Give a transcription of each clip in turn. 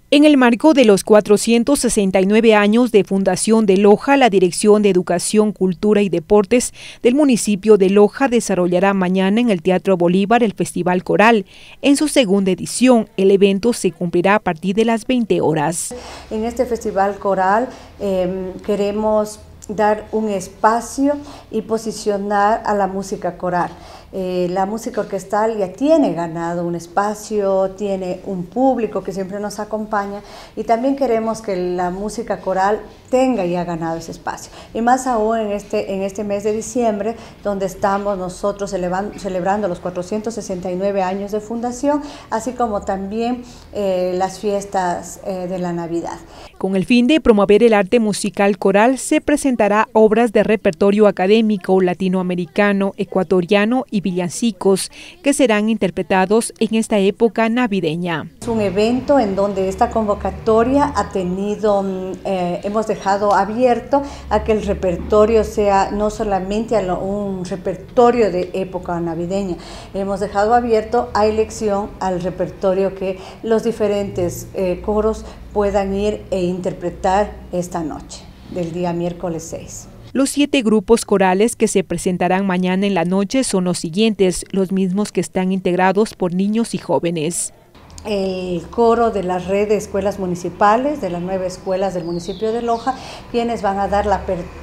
En el marco de los 469 años de fundación de Loja, la Dirección de Educación, Cultura y Deportes del municipio de Loja desarrollará mañana en el Teatro Bolívar el Festival Coral. En su segunda edición, el evento se cumplirá a partir de las 20 horas. En este Festival Coral queremos dar un espacio y posicionar a la música coral. La música orquestal ya tiene ganado un espacio, tiene un público que siempre nos acompaña y también queremos que la música coral tenga ya ganado ese espacio. Y más aún en este mes de diciembre, donde estamos nosotros celebrando los 469 años de fundación, así como también las fiestas de la Navidad. Con el fin de promover el arte musical coral, se presentará obras de repertorio académico, latinoamericano, ecuatoriano y villancicos que serán interpretados en esta época navideña. Es un evento en donde esta convocatoria ha tenido, hemos dejado abierto a que el repertorio sea no solamente un repertorio de época navideña, hemos dejado abierto a elección al repertorio que los diferentes coros puedan ir e interpretar esta noche, del día miércoles 6. Los 7 grupos corales que se presentarán mañana en la noche son los siguientes, los mismos que están integrados por niños y jóvenes. El coro de la red de escuelas municipales, de las 9 escuelas del municipio de Loja, quienes van a dar la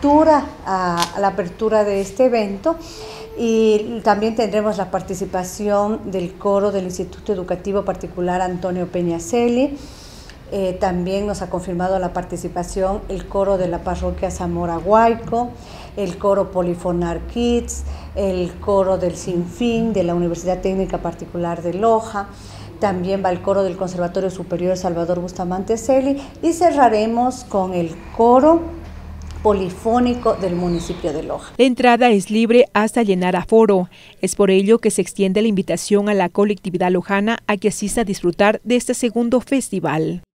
apertura de este evento, y también tendremos la participación del coro del Instituto Educativo Particular Antonio Peñacelli. También nos ha confirmado la participación el coro de la parroquia Zamora Guayco, el coro Polifonar Kids, el coro del Sinfín de la Universidad Técnica Particular de Loja. También va el coro del Conservatorio Superior Salvador Bustamante Celi y cerraremos con el coro polifónico del municipio de Loja. La entrada es libre hasta llenar aforo. Es por ello que se extiende la invitación a la colectividad lojana a que asista a disfrutar de este segundo festival.